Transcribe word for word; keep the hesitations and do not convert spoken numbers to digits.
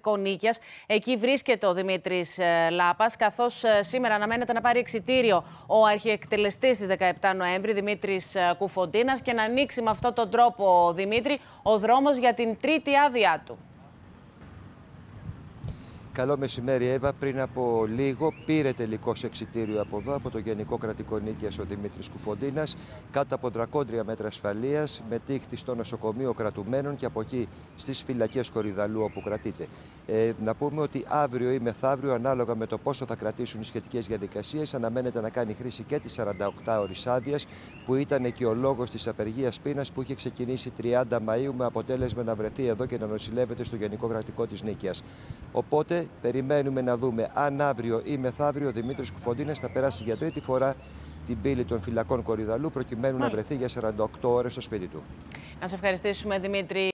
Νίκιας. Εκεί βρίσκεται ο Δημήτρης Λάπας, καθώς σήμερα αναμένεται να πάρει εξιτήριο ο αρχιεκτελεστής της δεκαεπτά Νοέμβρη, Δημήτρης Κουφοντίνας, και να ανοίξει με αυτόν τον τρόπο, Δημήτρη, ο δρόμος για την τρίτη άδειά του. Καλό μεσημέρι, Εύα. Πριν από λίγο πήρε τελικώς εξιτήριο από εδώ, από το Γενικό Κρατικό Νίκαιας, ο Δημήτρης Κουφοντίνας, κάτω από δρακόντρια μέτρα ασφαλείας, με τύχτη στο νοσοκομείο κρατουμένων και από εκεί στις φυλακές Κορυδαλλού, όπου κρατείται. Ε, να πούμε ότι αύριο ή μεθαύριο, ανάλογα με το πόσο θα κρατήσουν οι σχετικές διαδικασίες, αναμένεται να κάνει χρήση και της σαρανταοκτάωρης άδειας, που ήταν και ο λόγος της απεργίας πείνας που είχε ξεκινήσει τριάντα Μαΐου, με αποτέλεσμα να βρεθεί εδώ και να νοσηλεύεται στο Γενικό Κρατικό της Νίκαιας. Οπότε περιμένουμε να δούμε αν αύριο ή μεθαύριο ο Δημήτρης Κουφοντίνας θα περάσει για τρίτη φορά την πύλη των φυλακών Κορυδαλλού, προκειμένου Μάλιστα. να βρεθεί για σαράντα οκτώ ώρες στο σπίτι του. Να σε ευχαριστήσουμε, Δημήτρη.